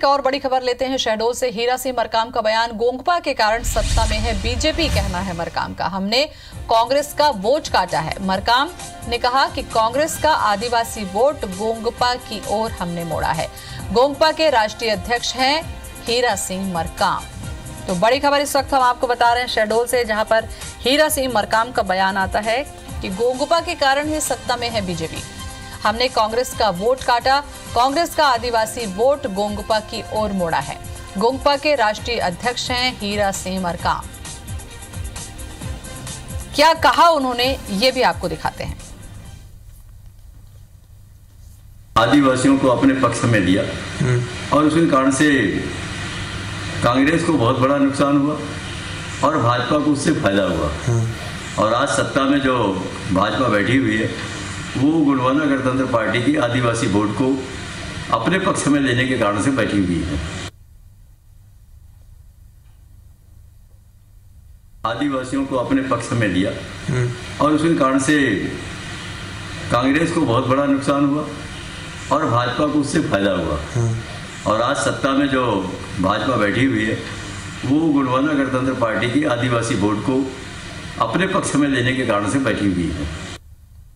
और बड़ी खबर लेते हैं शहडोल से। हीरा सिंह मरकाम का बयान, गोंगपा के कारण सत्ता में है बीजेपी, कहना है मरकाम का। हमने कांग्रेस का वोट काटा है। मरकाम ने कहा कि कांग्रेस का आदिवासी वोट गोंगपा की ओर हमने मोड़ा है। गोंगपा के राष्ट्रीय अध्यक्ष हैं हीरा सिंह मरकाम। तो बड़ी खबर इस वक्त हम आपको बता रहे हैं शहडोल से, जहां पर हीरा सिंह मरकाम का बयान आता है कि गोंगपा के कारण ही सत्ता में है बीजेपी। हमने कांग्रेस का वोट काटा, कांग्रेस का आदिवासी वोट गोंगपा की ओर मोड़ा है। गोंगपा के राष्ट्रीय अध्यक्ष हैं हीरा सिंह मरकाम। क्या कहा उन्होंने, ये भी आपको दिखाते हैं। आदिवासियों को अपने पक्ष में लिया और उसके कारण से कांग्रेस को बहुत बड़ा नुकसान हुआ और भाजपा को उससे फायदा हुआ। और आज सत्ता में जो भाजपा बैठी हुई है वो गुणवाना गणतंत्र पार्टी की आदिवासी वोट को अपने पक्ष में लेने के कारण से बैठी हुई है। आदिवासियों को अपने पक्ष में लिया और उसके कारण से कांग्रेस को बहुत बड़ा नुकसान हुआ और भाजपा को उससे फायदा हुआ। और आज सत्ता में जो भाजपा बैठी हुई है वो गुणवाना गणतंत्र पार्टी की आदिवासी वोट को अपने पक्ष में लेने के कारण से बैठी हुई है।